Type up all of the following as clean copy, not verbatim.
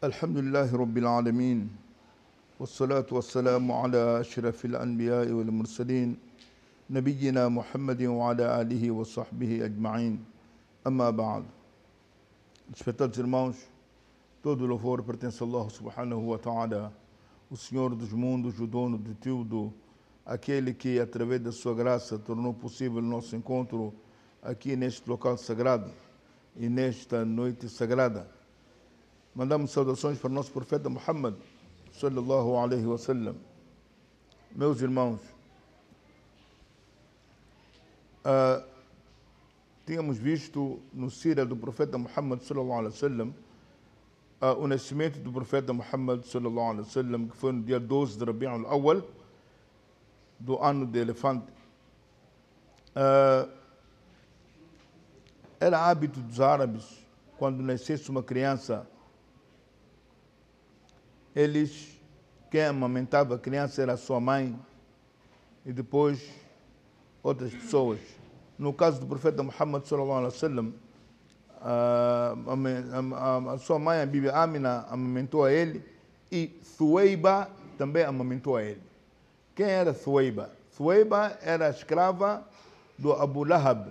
الحمد لله رب العالمين والصلاة والسلام على أشرف الأنبياء والمرسلين نبينا محمد وعلى آله وصحبه أجمعين أما بعد. Respetados irmãos, todo louvor pertence a Allah subhanahu wa ta'ala, o Senhor dos mundos, o dono de tudo, aquele que através da sua graça tornou possível o nosso encontro aqui neste local sagrado e nesta noite sagrada. Mandamos saudações para o nosso profeta Muhammad sallallahu alaihi wasallam. Meus irmãos, tínhamos visto no Sira do profeta Muhammad sallallahu alaihi wasallam o nascimento do profeta Muhammad sallallahu alaihi wasallam, que foi no dia 12 de Rabi' al-Awwal do ano de elefante. Era hábito dos árabes, quando nascesse uma criança, quem amamentava a criança era a sua mãe e depois outras pessoas. No caso do profeta Muhammad sallallahu alaihi wasallam, a sua mãe, a Bíblia Amina, amamentou a ele e Thuweiba também amamentou a ele. Quem era Thuweiba? Thuweiba era a escrava do Abu Lahab.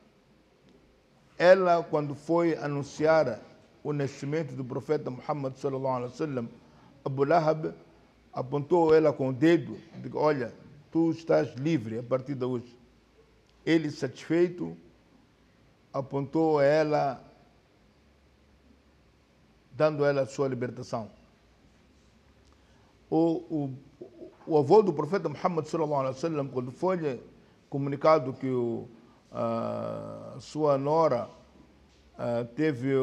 Ela, quando foi anunciar o nascimento do profeta Muhammad sallallahu alaihi wasallam, Abu Lahab apontou ela com o dedo e disse: olha, tu estás livre a partir de hoje. Ele, satisfeito, apontou a ela, dando a ela a sua libertação. O avô do profeta Muhammad sallallahu alaihi wasallam, quando foi comunicado que sua nora teve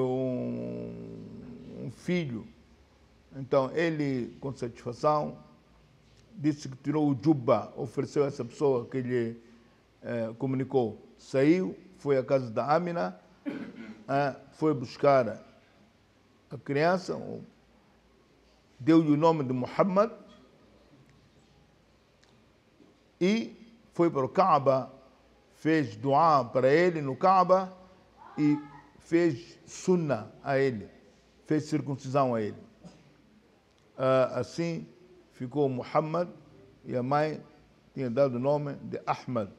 um filho, então ele, com satisfação, disse que tirou o jubba, ofereceu a essa pessoa que lhe comunicou. Saiu, foi à casa da Amina, foi buscar a criança, deu-lhe o nome de Muhammad e foi para o Kaaba, fez dua para ele no Kaaba e fez sunnah a ele, fez circuncisão a ele. Assim ficou Muhammad e a mãe tinha dado o nome de Ahmad.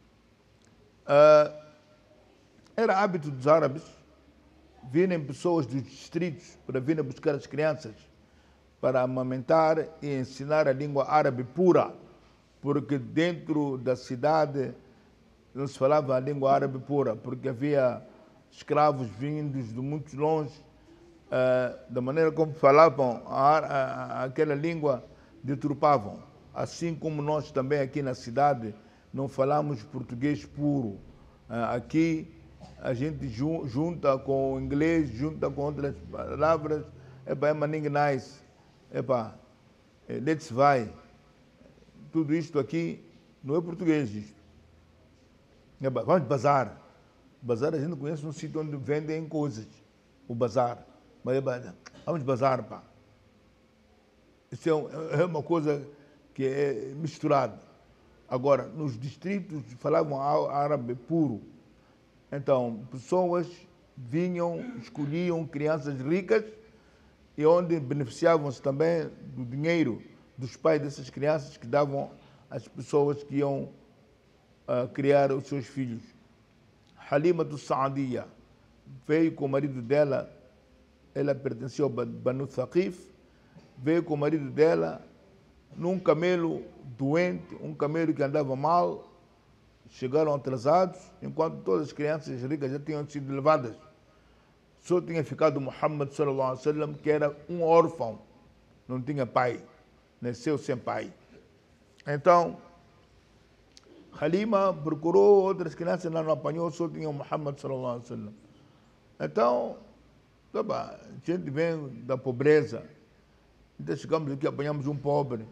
Era hábito dos árabes virem pessoas dos distritos para virem buscar as crianças para amamentar e ensinar a língua árabe pura, porque dentro da cidade não se falava a língua árabe pura, porque havia escravos vindos de muito longe. Da maneira como falavam aquela língua, deturpavam. Assim como nós também aqui na cidade não falamos português puro. Aqui a gente junta com o inglês, junta com outras palavras. É maning nice, let's vai. Tudo isto aqui não é português isto. Vamos bazar. Bazar a gente conhece um sítio onde vendem coisas. O bazar. Mas vamos bazar, pá. Isso é uma coisa que é misturada. Agora, nos distritos falavam árabe puro. Então, pessoas vinham, escolhiam crianças ricas e onde beneficiavam-se também do dinheiro dos pais dessas crianças que davam às pessoas que iam criar os seus filhos. Halima do Sa'adiyya veio com o marido dela. Ela pertencia ao Banu Thaqif, veio com o marido dela num camelo doente, um camelo que andava mal. Chegaram atrasados, enquanto todas as crianças ricas já tinham sido levadas. Só tinha ficado Muhammad sallallahu alaihi wasallam, que era um órfão, não tinha pai, nasceu sem pai. Então, Halima procurou outras crianças, não apanhou, só tinha Muhammad sallallahu alaihi wasallam. Então, a gente vem da pobreza, então chegamos aqui, apanhamos um pobre.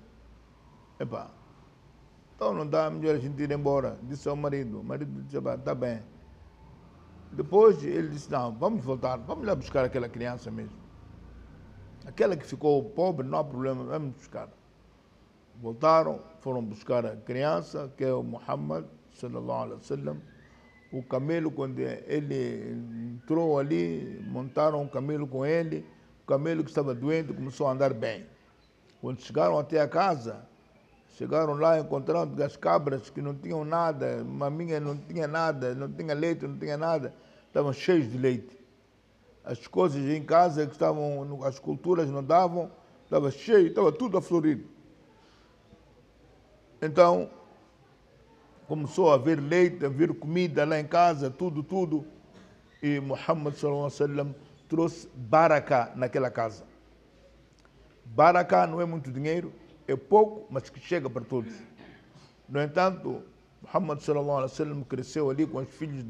Então não dá, melhor a gente ir embora. Disse ao marido, o marido disse: está bem. Depois ele disse: não, vamos voltar, vamos lá buscar aquela criança mesmo. Aquela que ficou pobre, não há problema, vamos buscar. Voltaram, foram buscar a criança, que é o Muhammad sallallahu alaihi wasallam. O camelo, quando ele entrou ali, montaram um camelo com ele, o camelo que estava doente começou a andar bem. Quando chegaram até a casa, chegaram lá encontrando as cabras que não tinham nada, maminha não tinha nada, não tinha leite, não tinha nada, estavam cheios de leite. As coisas em casa que estavam, as culturas não davam, estava cheio, estava tudo a florir. Então, começou a haver leite, a haver comida lá em casa, tudo. E Muhammad sallallahu alaihi wasallam trouxe baraka naquela casa. Baraka não é muito dinheiro, é pouco, mas que chega para todos. No entanto, Muhammad sallallahu alaihi wasallam cresceu ali com os filhos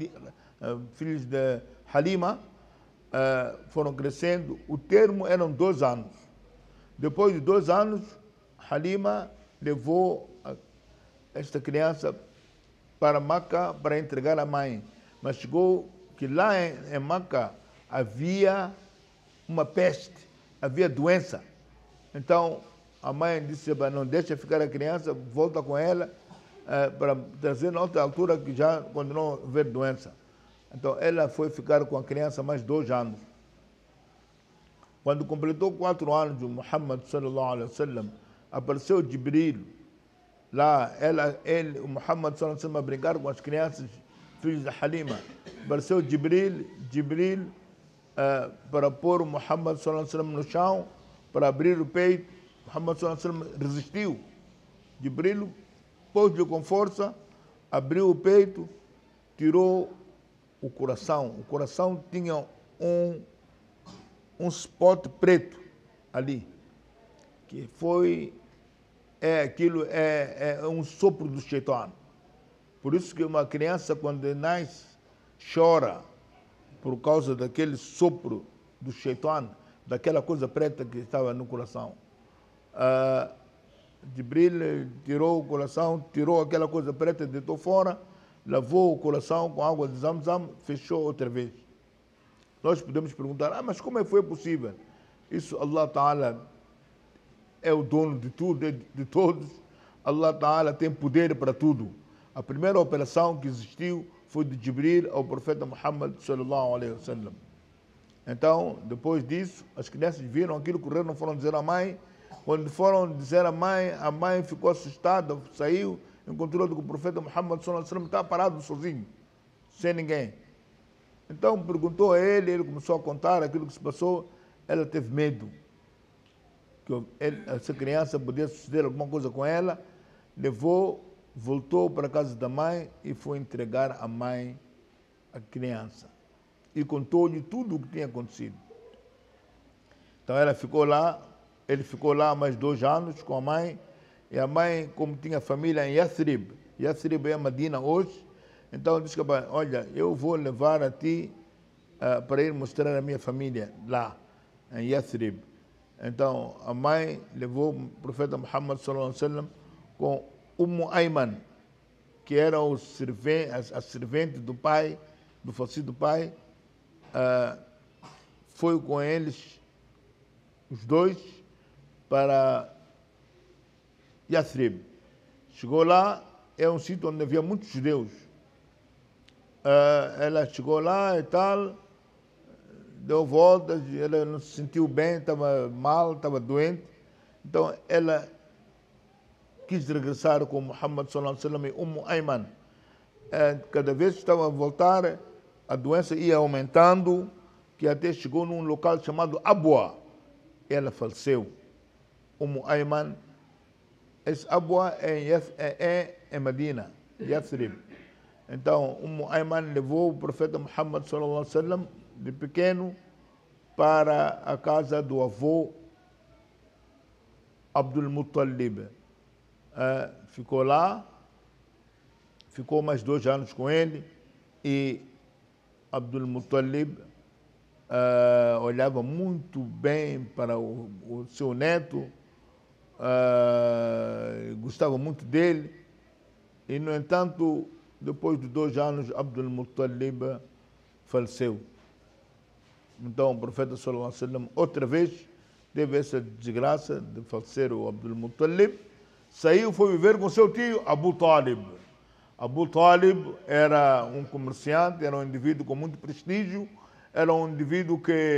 de Halima, foram crescendo. O termo eram 2 anos. Depois de 2 anos, Halima levou esta criança para Meca para entregar à mãe. Mas chegou que lá em Meca havia uma peste, havia doença. Então a mãe disse: não deixa ficar a criança, volta com ela para trazer na outra altura que já quando não houver doença. Então ela foi ficar com a criança mais 2 anos. Quando completou 4 anos, o Muhammad sallallahu alaihi wasallam apareceu Jibril. Lá, o Muhammad sallallahu alaihi wasallam a brincar com as crianças, filhos de Halima. Apareceu Jibril para pôr o Muhammad sallallahu alaihi wasallam no chão, para abrir o peito. Muhammad sallallahu alaihi wasallam resistiu. Jibril pôs-lhe com força, abriu o peito, tirou o coração. O coração tinha um spot preto ali, que foi um sopro do Shaitan. Por isso que uma criança, quando nasce, chora por causa daquele sopro do Shaitan, daquela coisa preta que estava no coração. Jibril tirou o coração, tirou aquela coisa preta, deitou fora, lavou o coração com água de Zamzam, fechou outra vez. Nós podemos perguntar: mas como foi possível? Isso Allah Ta'ala é o dono de tudo, de todos. Allah Ta'ala tem poder para tudo. A primeira operação que existiu foi de Jibril ao profeta Muhammad sallallahu alaihi wasallam. Então, depois disso, as crianças viram aquilo, correram, foram dizer à mãe. Quando foram dizer à mãe ficou assustada, saiu, encontrou que o profeta Muhammad sallallahu alaihi wasallam estava parado sozinho, sem ninguém. Então perguntou a ele começou a contar aquilo que se passou. Ela teve medo que essa criança podia suceder alguma coisa com ela, voltou para a casa da mãe e foi entregar à mãe a criança. E contou-lhe tudo o que tinha acontecido. Então ele ficou lá mais 2 anos com a mãe, e a mãe, como tinha família em Yathrib é Medina hoje, então disse: olha, eu vou levar a ti para ir mostrar a minha família lá, em Yathrib. Então a mãe levou o profeta Muhammad sallallahu alaihi wasallam com Ayman, que era a servente do pai, do falecido pai. Foi com eles, os dois, para Yathrib. Chegou lá, é um sítio onde havia muitos judeus. Ela chegou lá e tal, deu voltas, ela não se sentiu bem, estava mal, estava doente. Então ela quis regressar com Muhammad sallallahu alaihi wasallam e Ayman. Cada vez que estava a voltar, a doença ia aumentando, que até chegou num local chamado Abwa. Ela faleceu. Ayman, esse Abwa é em Medina, Yathrib. Então, Ayman levou o profeta Muhammad sallallahu alaihi wasallam de pequeno para a casa do avô Abdul Muttalib. Ficou lá, ficou mais 2 anos com ele, e Abdul Muttalib olhava muito bem para o seu neto, gostava muito dele, e no entanto, depois de 2 anos, Abdul Muttalib faleceu. Então o profeta sallallahu alaihi wasallam outra vez teve essa desgraça de falecer o Abdul Muttalib. Saiu, foi viver com seu tio Abu Talib. Abu Talib era um comerciante, era um indivíduo com muito prestígio, era um indivíduo que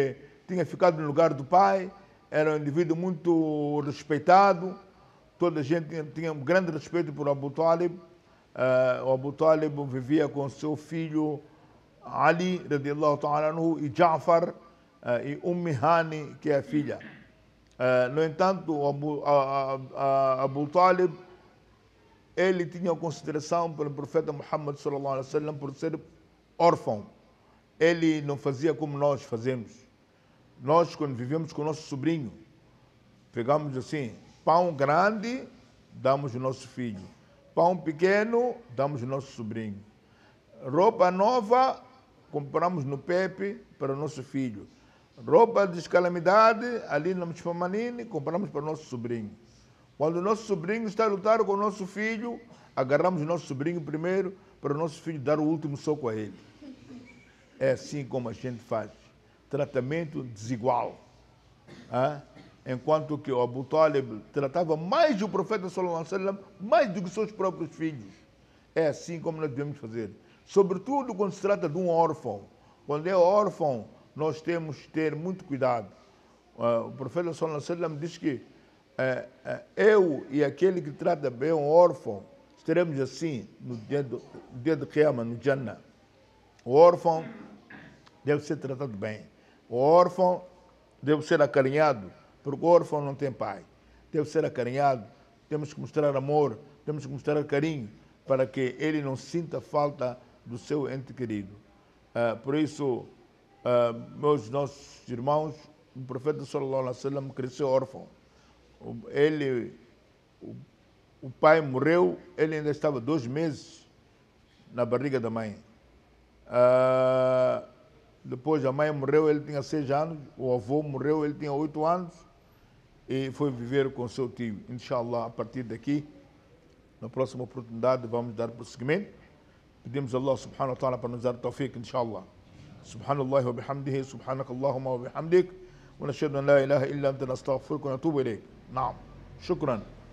tinha ficado no lugar do pai, era um indivíduo muito respeitado, toda a gente tinha um grande respeito por Abu Talib. O Abu Talib vivia com seu filho Ali, radiallahu ta'ala anhu, e Ja'far, e Hani, que é a filha. No entanto, Abu Talib, ele tinha consideração pelo profeta Muhammad sallallahu alaihi wasallam por ser órfão. Ele não fazia como nós fazemos. Nós, quando vivemos com o nosso sobrinho, pegamos assim, pão grande, damos ao nosso filho. Pão pequeno, damos ao nosso sobrinho. Roupa nova, compramos no Pepe para o nosso filho. Roupa de calamidade, ali na Mchfamanini, compramos para o nosso sobrinho. Quando o nosso sobrinho está a lutar com o nosso filho, agarramos o nosso sobrinho primeiro para o nosso filho dar o último soco a ele. É assim como a gente faz. Tratamento desigual. Enquanto que o Abu Talib tratava mais o profeta sallallahu alaihi wasallam, mais do que seus próprios filhos. É assim como nós devemos fazer. Sobretudo quando se trata de um órfão. Quando é órfão, nós temos que ter muito cuidado. O profeta sallallahu alaihi wasallam diz que eu e aquele que trata bem um órfão estaremos assim no dia de Qiyamah, no Jannah. O órfão deve ser tratado bem. O órfão deve ser acarinhado, porque o órfão não tem pai. Deve ser acarinhado, temos que mostrar amor, temos que mostrar carinho, para que ele não sinta falta do seu ente querido. Por isso, nossos irmãos, o profeta sallallahu alaihi wasallam cresceu órfão. O pai morreu, ele ainda estava 2 meses na barriga da mãe. Depois a mãe morreu, ele tinha 6 anos, o avô morreu, ele tinha 8 anos e foi viver com seu tio. Inshallah, a partir daqui, na próxima oportunidade, vamos dar prosseguimento. Pedimos a Allah subhanahu wa ta'ala para nos dar tawfiq, inshallah. Subhanallah wa bihamdihi, subhanakallahumma wa bihamdik, wa nashhadu an la ilaha illa anta nastaghfiruka wa natubu ilayk. Naam. Shukran.